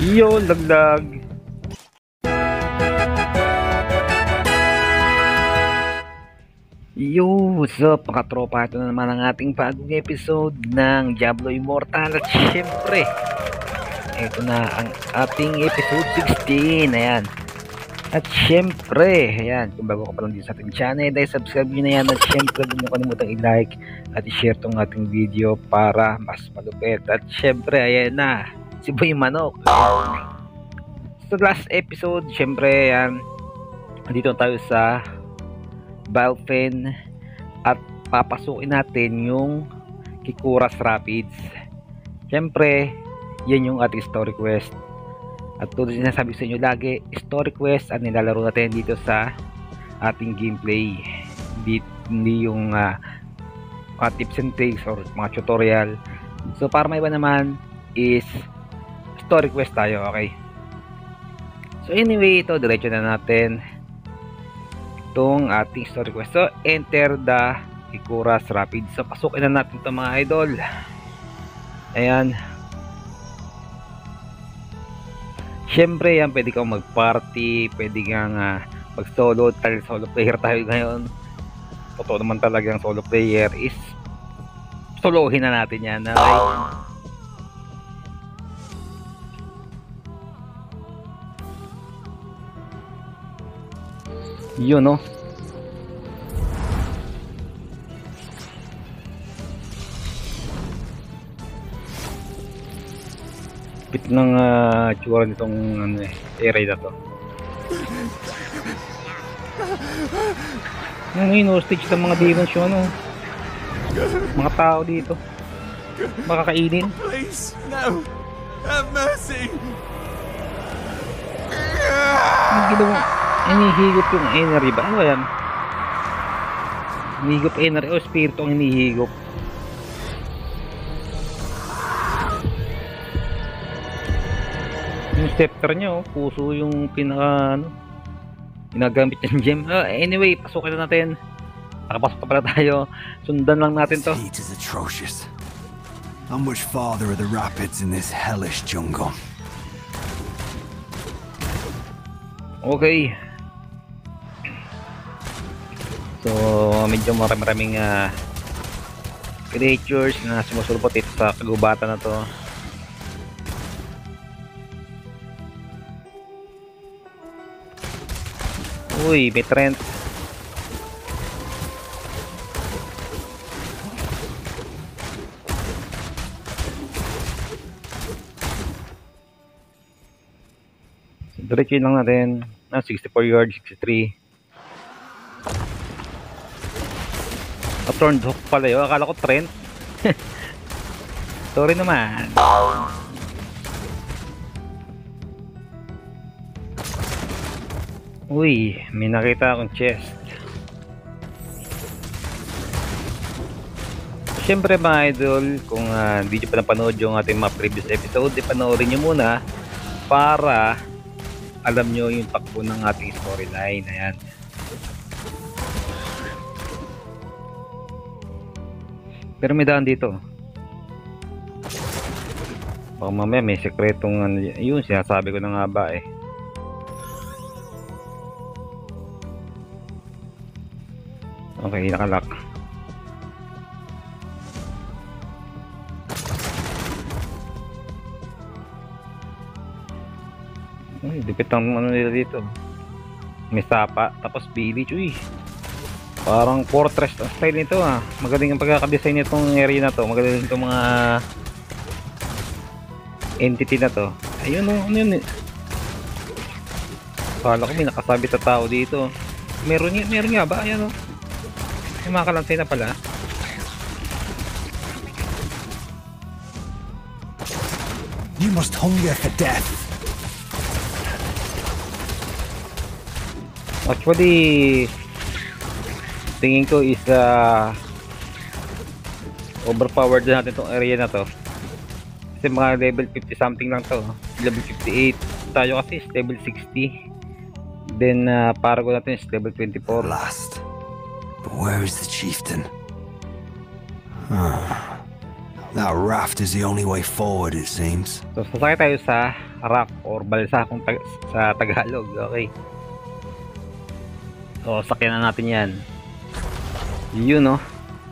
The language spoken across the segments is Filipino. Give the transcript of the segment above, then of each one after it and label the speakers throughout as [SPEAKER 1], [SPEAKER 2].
[SPEAKER 1] Yo, laglag. Yo, what's up mga tropa? Ito na naman ang ating bagong episode ng Diablo Immortal. At syempre, ito na ang ating episode 16. Ayan. At syempre, ayan, kung bago ka pa lang din sa ating channel, dahil subscribe nyo na yan. At syempre, huwag nyo kalimutang i-like at i-share tong ating video para mas malupit. At syempre, ayan na, si Boy Manok. So last episode, syempre, ayan, dito tayo sa Balfen at papasukin natin yung Kikuras Rapids. Syempre, yan yung ating story quest. At tulad na sinasabi sa inyo lagi, story quest ang nilalaro natin dito sa ating gameplay. Hindi yung mga tips and tricks or mga tutorial. So para may iba naman is story quest tayo, okay? So anyway, ito diretso na natin itong ating story quest. So enter the Kikuras Rapids. So pasukin na natin itong mga idol. Ayan. Syempre yan, pwede kang mag-party, pwede kang mag-solo. Dahil solo player tayo ngayon. Totoo naman talagang solo player is solohin na natin yan, okay? Yun, no? Bit ng tsura nitong area na to. Yung hostage ng mga demons yung mga tao dito. Makakainin.
[SPEAKER 2] Please, no. Have mercy.
[SPEAKER 1] Ang ginawa, hinihigop yung energy ba? Ano ba yan? Hinihigop energy o spirito ang hinihigop. Yung scepter nya, puso yung pinaka ginagamit ng gem. Anyway, pasukin na natin. Nakapasok pa pala tayo. Sundan lang natin to.
[SPEAKER 2] This heat is atrocious. How much farther are the rapids in this hellish jungle?
[SPEAKER 1] Okay. So, medyo maraming creatures na sumusulpot ito sa kagubatan na to. Uy, may trend. Diretso lang natin. 64 yards, 63. Turned hook pala yun. Akala ko trend. Sorry naman. Uy, may nakita akong chest. Siyempre mga idol, kung hindi nyo pa napanood yung ating mga previous episode, ipanoorin nyo muna para alam nyo yung takbo ng ating storyline. Ayan. Pero may daan dito. Baka mamaya may sekretong yun, sinasabi ko na nga ba eh. Okay, nakalock. Ay, dipit ang nila dito. May sapa, tapos village. Uy, parang fortress ang style nito Magaling ang pagkakadesign nitong area na to. Magaling itong mga entity na to. Ayun ano yun eh. Kala ko may nakasabit na tao dito. Meron nga ba? Ayan may mga kalansay na pala.
[SPEAKER 2] You must hunger for death.
[SPEAKER 1] Actually, tingin ko is overpowered na natin itong area na to. Kasi mga level 50 something lang to. Level 58. Tayo kasi is level 60. Then Parago natin is level 24.
[SPEAKER 2] Last. But where is the chieftain? That raft is the only way forward, it seems.
[SPEAKER 1] So sasakay tayo sa raft or balsa kung sa Tagalog. Okay. So sakyan na natin yan. Yun no.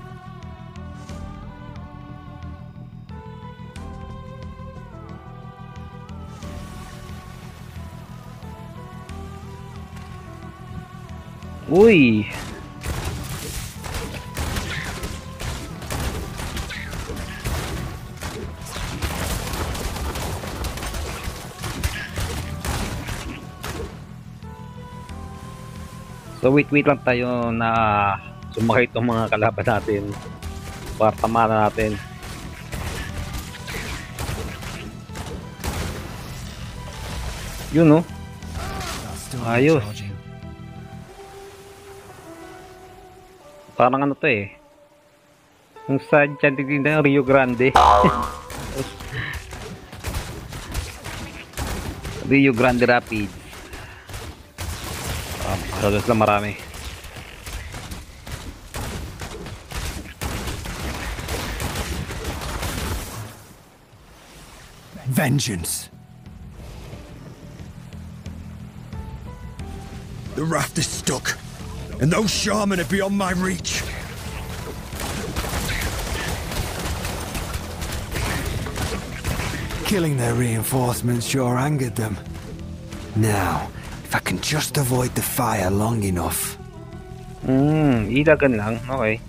[SPEAKER 1] Uy. So wait lang tayo na sumakay itong mga kalaban natin para tamahan natin. Yun no. Ayos. Parang ano to eh. Yung sa Enchanted Kingdom, Rio Grande. Rio Grande Rapids. Halos lang marami.
[SPEAKER 2] Vengeance. The raft is stuck, and those shaman are beyond my reach. Killing their reinforcements sure angered them. Now, if I can just avoid the fire long enough.
[SPEAKER 1] Ilagan lang. Okay.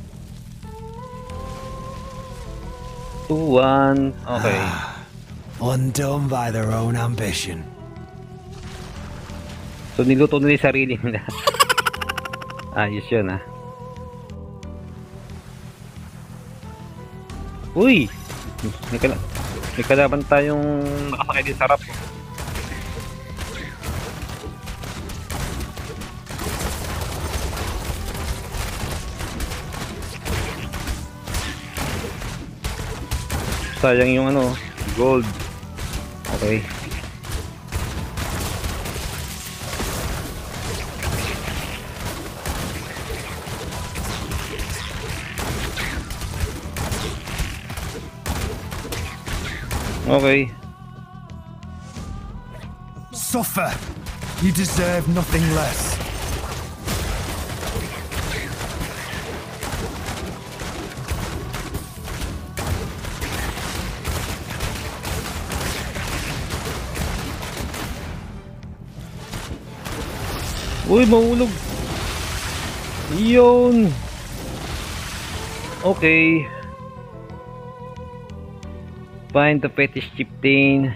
[SPEAKER 1] 2-1. Okay.
[SPEAKER 2] Undone by their own ambition.
[SPEAKER 1] So niluto nila yung sarili nila. Ayos yun ah. Uy! May kalaban tayong nakasakay din sa raft. Sayang yung ano, gold. Okay. Okay.
[SPEAKER 2] Suffer. You deserve nothing less.
[SPEAKER 1] Uy, mahulog. Yun. Okay. Find the fetish chieftain.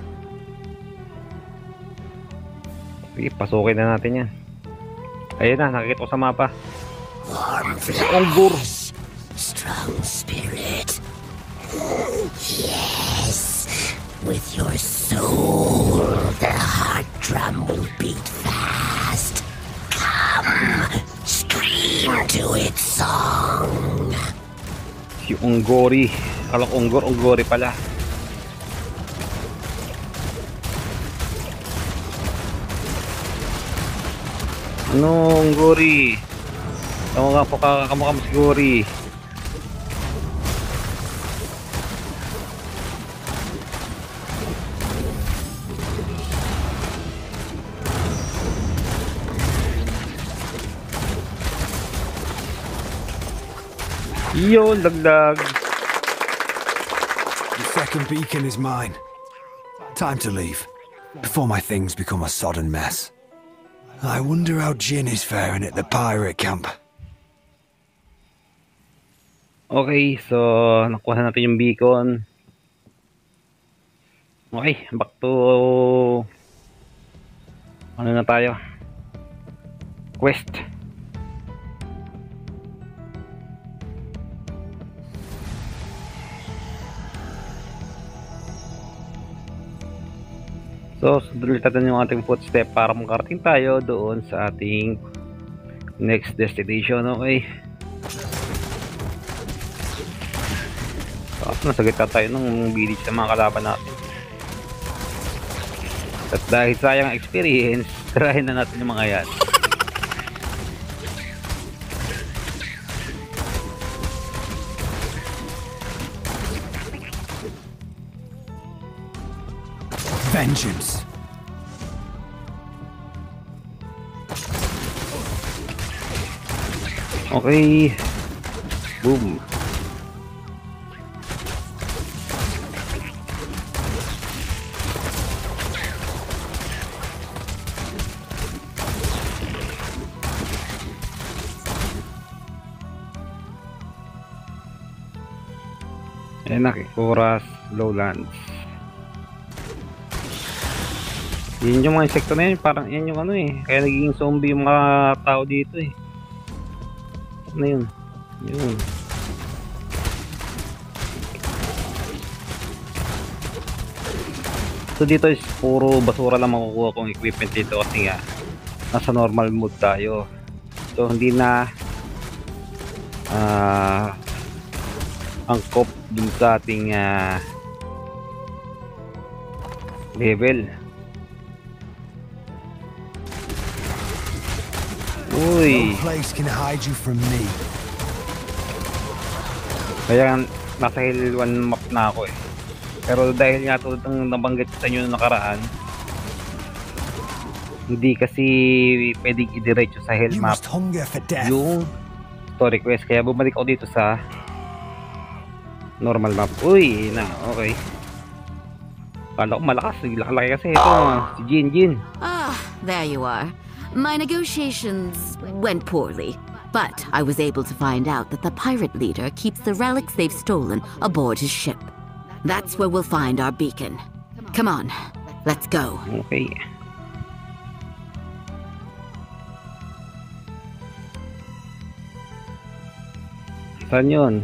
[SPEAKER 1] Sige, pasukin na natin yan. Ayun na, nakikita ko sa mapa. Onggor.
[SPEAKER 3] Strong spirit. Yes. With your soul, the heart drum will beat fast. Come, scream to its song.
[SPEAKER 1] Si Onggori. Akala ko Onggori pala. Ano, Onggori? Kamukha mo si Gori. Yo, laglag.
[SPEAKER 2] The second beacon is mine. Time to leave, before my things become a sodden mess. I wonder how Jin is faring at the pirate camp.
[SPEAKER 1] Okay, so nakuha natin yung beacon. Okay, back to ano na tayo? Quest. So, sundan natin yung ating footstep para makarating tayo doon sa ating next destination. Okay. So, nasa gitna tayo ng village ng mga kalaban natin. At dahil sayang experience, tirahin na natin yung mga yan.
[SPEAKER 2] vengeance.
[SPEAKER 4] Okay. Boom. Ayan na, Kikoras Lowlands. Yun yung mga insekto na yun, parang yan yung ano eh. Kaya nagiging zombie yung mga tao dito eh. Ano yun? Yun. So dito is puro basura lang makukuha kong equipment dito kasi nga nasa normal mode tayo. So hindi na angkop dun sa ating level. Uy,
[SPEAKER 2] No place can hide you from me.
[SPEAKER 4] kaya nasa Hill 1 map na ako eh. Pero dahil nga tulad ng nabanggit sa inyo na nakaraan, hindi kasi pwedeng idiretso sa Hill
[SPEAKER 2] You
[SPEAKER 4] map
[SPEAKER 2] must hunger for death.
[SPEAKER 4] yung story quest. Kaya bumalik ako dito sa normal map. Uy, na, okay. Kala ko malakas, laki kasi ito, si Jin.
[SPEAKER 3] Ah, there you are. My negotiations went poorly, but I was able to find out that the pirate leader keeps the relics they've stolen aboard his ship. That's where we'll find our beacon. Come on, let's go.
[SPEAKER 4] Okay. Saan yun?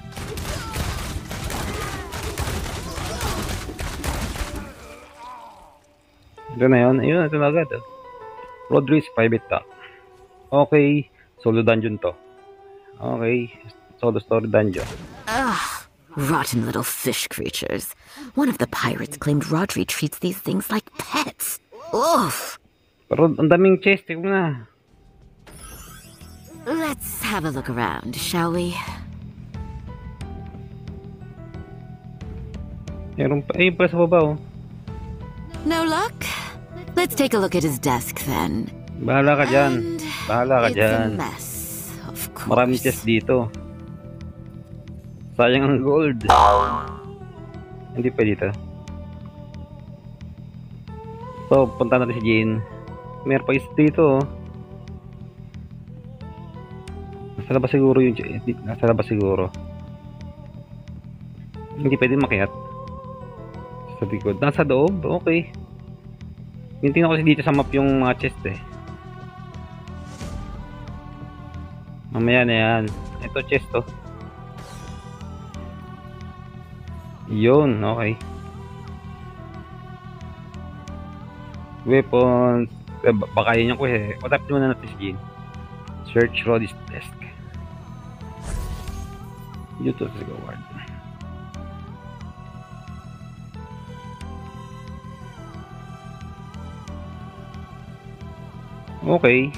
[SPEAKER 4] Ito na yun. Ayun, ito na agad. Rodriguez Private Dock. Okay. Solo dungeon to. Okay. Solo story dungeon.
[SPEAKER 3] Ugh, rotten little fish creatures. One of the pirates claimed Rodri treats these things like pets. Oof.
[SPEAKER 4] Pero ang daming chest. Tignan mo na.
[SPEAKER 3] Let's have a look around, shall we?
[SPEAKER 4] Meron pa. Ayun pala sa baba oh.
[SPEAKER 3] No luck? Let's take a look at his desk then.
[SPEAKER 4] Bahala ka dyan.
[SPEAKER 3] And
[SPEAKER 4] Bahala ka
[SPEAKER 3] it's
[SPEAKER 4] dyan.
[SPEAKER 3] a mess, of course.
[SPEAKER 4] Maraming chest dito. Sayang ang gold. Hindi pa dito. So, punta natin si Jin. Meron pa isa dito. Oh. Nasa labas siguro yung... Nasa labas siguro. Hindi pwede makiat. Sa likod. Nasa loob? Okay. Tingnan ko kasi dito sa map yung mga chest eh. Mamaya na yan. Ito chest to. Yun, okay. Weapons. Baka yun yung quest eh. Patapin muna natin si Jin. Search Roddy's desk. YouTube is award. Okay.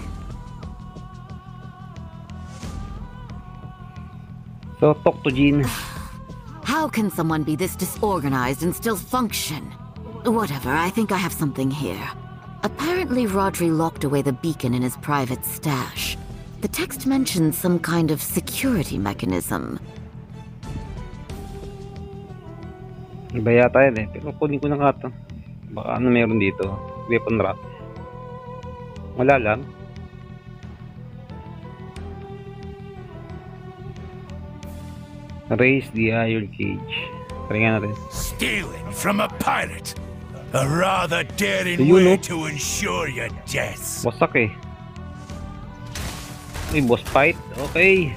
[SPEAKER 4] So, talk to Jin.
[SPEAKER 3] How can someone be this disorganized and still function? Whatever, I think I have something here. Apparently Rodri locked away the beacon in his private stash. The text mentions some kind of security mechanism.
[SPEAKER 4] Iba yata yan eh. Pero kunin ko na nga to. Baka ano meron dito. Weapon rack. Wala lang. Raise the iron cage. Paringan natin.
[SPEAKER 5] Stealing from a pirate. A rather daring
[SPEAKER 4] You
[SPEAKER 5] way
[SPEAKER 4] know.
[SPEAKER 5] to ensure your death.
[SPEAKER 4] Wasak eh. Uy, boss fight. Okay.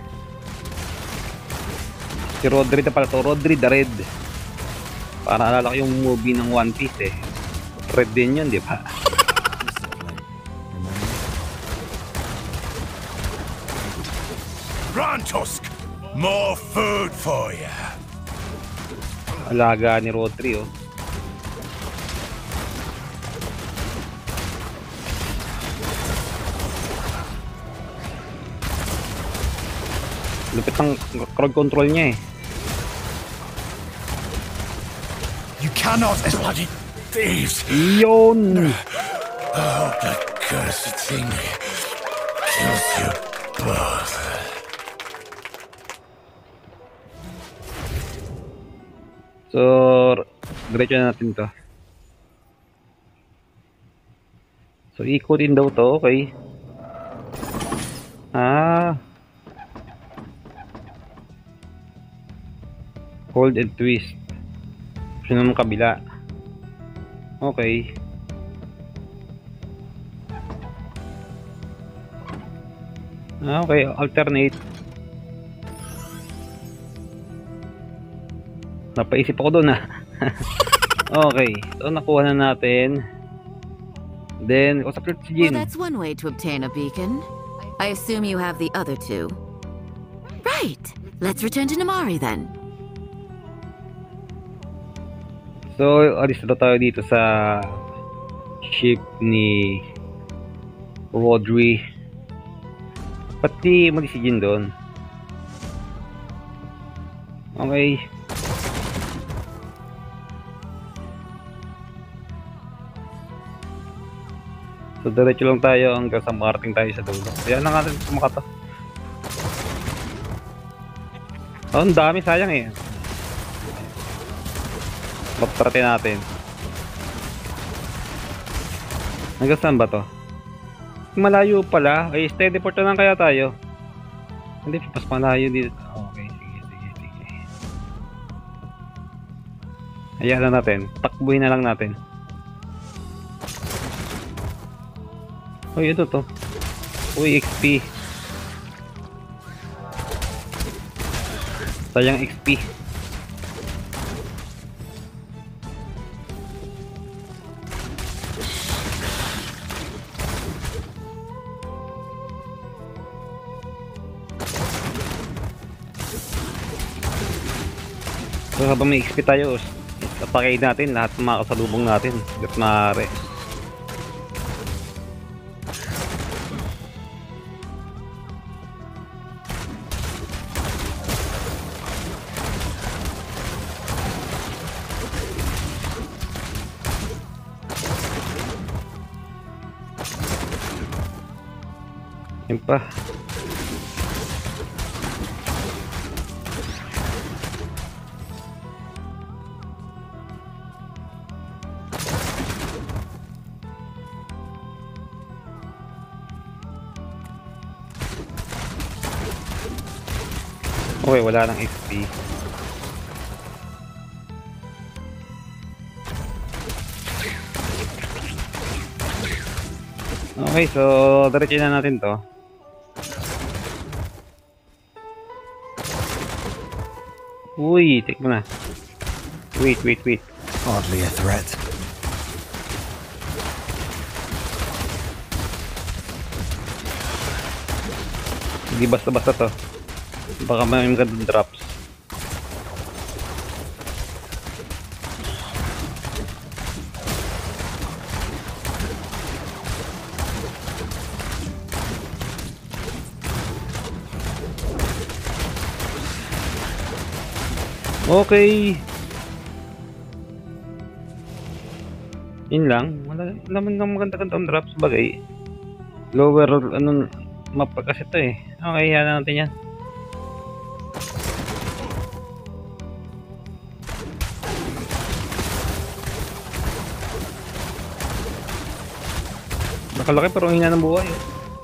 [SPEAKER 4] Si Rodri na pala to. Rodri the Red. Para alala ko yung movie ng One Piece eh. Red din yun, di ba?
[SPEAKER 5] Rontusk, more food for you.
[SPEAKER 4] Alaga ni Rodri oh. Lupit ang crowd control niya eh.
[SPEAKER 2] You cannot.
[SPEAKER 5] Bloody thieves!
[SPEAKER 4] Yun!
[SPEAKER 5] I hope that cursed thing kills you both.
[SPEAKER 4] So, diretso na natin to. So, ikutin daw to, okay. Hold and twist. Gusto naman kabila. Okay. Okay, alternate. Napaisip ako doon Okay, so nakuha na natin. Then, usap ulit si
[SPEAKER 3] Well,
[SPEAKER 4] Jin.
[SPEAKER 3] that's one way to obtain a beacon. I assume you have the other two. Right. Let's return to Namari then.
[SPEAKER 4] So, alis na tayo dito sa ship ni Rodri. Pati mali si Jin doon. Okay. So, diretso lang tayo hanggang sa makarating tayo sa dulo. Ayan na nga natin kumakato. Oh, ang dami, sayang eh. Batratin natin. Hanggang saan ba to? Malayo pala. Ay, steady port na lang kaya tayo. Hindi, mas malayo dito. Okay, sige. Hayaan na natin. Takbuhin na lang natin. Uy, ito to. Uy, XP. Sayang XP. So, habang may XP tayo, atake natin lahat ng mga kasalubong natin. Hanggat maaari. Yan pa. Okay, wala nang XP. Okay, so diretso na natin to. Uy, take mo na. Wait.
[SPEAKER 2] Hardly a threat.
[SPEAKER 4] Hindi basta-basta to. Baka may magandang drops. Okay. Yun lang. Wala naman ng maganda-gandang drops bagay. Lower ano map kasi ito eh. Okay, yan natin yan. Nakalaki pero hina ng buhay.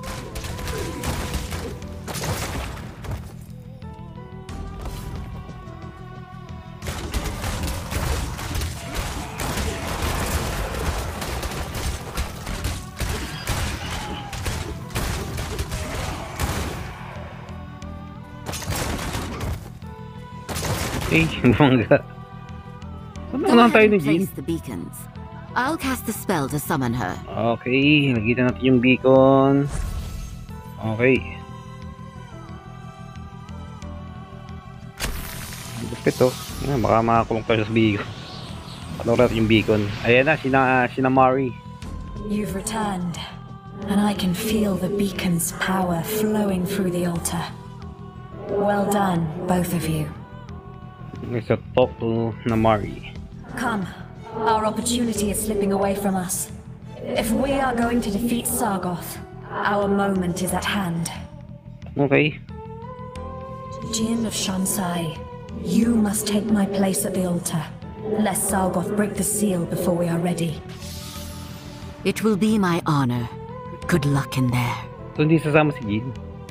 [SPEAKER 4] Okay, bangga. Saan
[SPEAKER 3] Go
[SPEAKER 4] naman tayo
[SPEAKER 3] ahead
[SPEAKER 4] ni
[SPEAKER 3] and
[SPEAKER 4] Jin?
[SPEAKER 3] place the beacons. I'll cast the spell to summon her.
[SPEAKER 4] Okay, nakita natin yung beacon. Okay. Lupit to. Baka makakulong tayo sa beacon. Panoorin natin yung beacon. Ayan na, sina Mari.
[SPEAKER 6] You've returned, and I can feel the beacon's power flowing through the altar. Well done, both of you.
[SPEAKER 4] Okay, so talk to Namari.
[SPEAKER 6] Come, Our opportunity is slipping away from us. If we are going to defeat Sargoth, our moment is at hand.
[SPEAKER 4] Okay.
[SPEAKER 6] Jin of Shansai, you must take my place at the altar, lest Sargoth break the seal before we are ready.
[SPEAKER 3] It will be my honor. Good luck in there.
[SPEAKER 4] So, hindi sasama si Jin.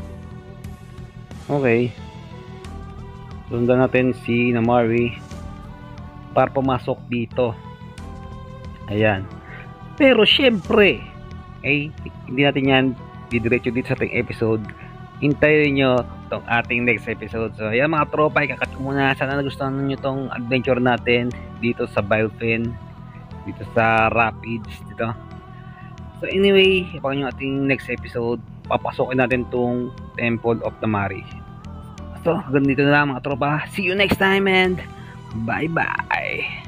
[SPEAKER 4] Okay. Sundan natin si Namari para pumasok dito. Ayan. Pero syempre, hindi natin yan didiretso dito sa ating episode. Hintayin nyo itong ating next episode. So, ayan mga tropa, ikakat ko muna. Sana nagustuhan nyo itong adventure natin dito sa Bylfen, dito sa Rapids, dito. So, anyway, ipakan nyo ating next episode. Papasokin natin itong Temple of Tamari. So, ganito na lang mga tropa. See you next time and bye-bye!